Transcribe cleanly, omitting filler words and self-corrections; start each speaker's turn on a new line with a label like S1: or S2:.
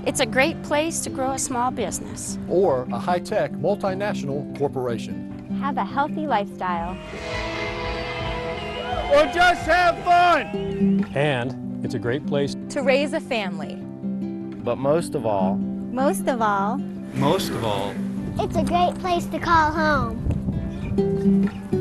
S1: It's a great place to grow a small business.
S2: Or a high-tech multinational corporation.
S3: Have a healthy lifestyle.
S4: Or just have fun!
S5: And it's a great place
S3: To raise a family.
S4: But most of all,
S3: Most of all,
S6: Most of all,
S7: It's a great place to call home.